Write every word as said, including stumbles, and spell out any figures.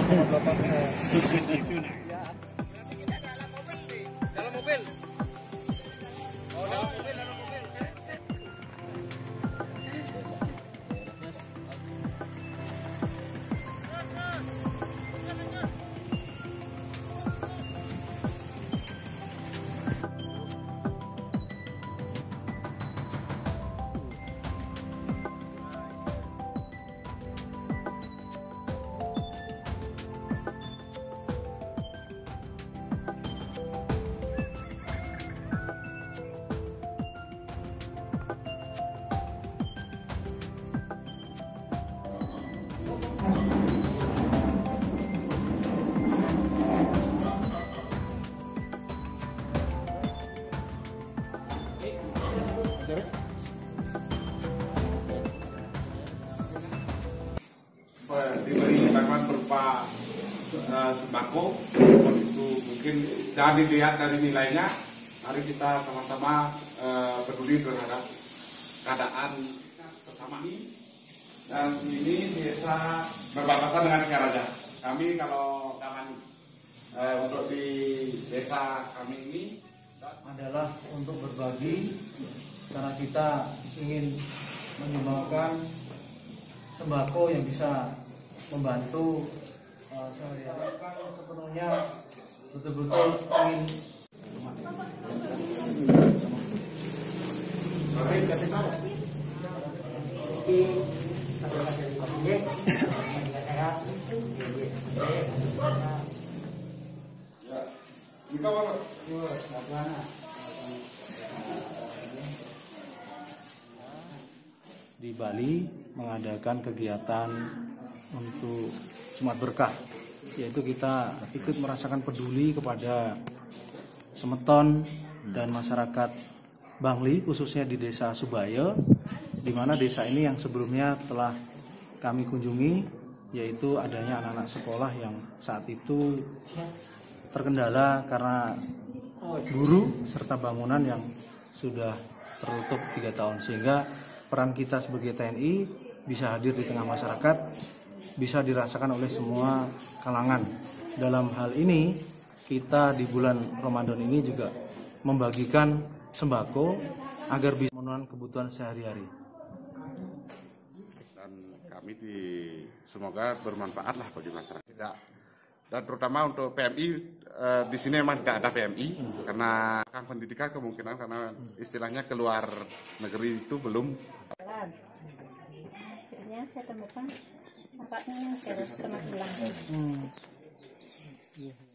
Dalam mobil. Oh, dalam mobil, dalam mobil. Diberi bantuan berupa uh, sembako, itu mungkin jangan dilihat dari nilainya. Mari kita sama-sama uh, peduli terhadap keadaan sesama ini. Dan ini desa berbatasan dengan Singaraja. Kami kalau kawan uh, untuk di desa kami ini adalah untuk berbagi, karena kita ingin menyumbangkan sembako yang bisa membantu uh, sehari-hari. Kan sepenuhnya betul-betul ingin di Bali mengadakan kegiatan untuk Jumat Berkah, yaitu kita ikut merasakan peduli kepada semeton dan masyarakat Bangli, khususnya di desa Subaya, di mana desa ini yang sebelumnya telah kami kunjungi, yaitu adanya anak-anak sekolah yang saat itu terkendala karena guru serta bangunan yang sudah tertutup tiga tahun, sehingga peran kita sebagai T N I bisa hadir di tengah masyarakat, bisa dirasakan oleh semua kalangan. Dalam hal ini, kita di bulan Ramadan ini juga membagikan sembako agar bisa memenuhi kebutuhan sehari-hari. Dan kami di semoga bermanfaat lah bagi masyarakat. Tidak. Dan terutama untuk P M I eh, di sini memang tidak ada P M I hmm. karena kan pendidikan kemungkinan karena istilahnya keluar negeri itu belum. Akhirnya saya temukan tempatnya yang saya pernah bilang. Hmm.